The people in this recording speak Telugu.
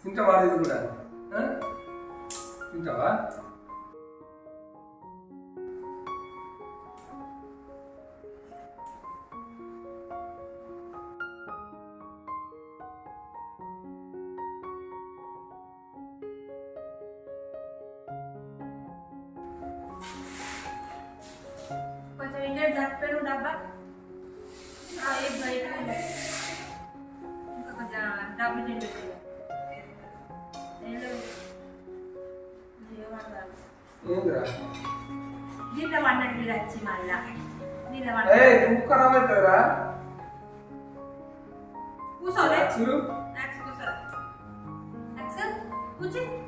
తింటావా ఇది కూడా తింటావా కొంచెం ఇంటర్ జప్పేను డబ్బా एक बड़ा ఇంకా కొంచెం డబ్బు నిండి నేను ఏంద్రా దీంట్లో వండని మీరు వచ్చి మళ్ళా దీంట్లో వండ ఉప్పు ఖరాబ్ అవుతుందిరా కూర్చోలే కూర్చోరా కూర్చో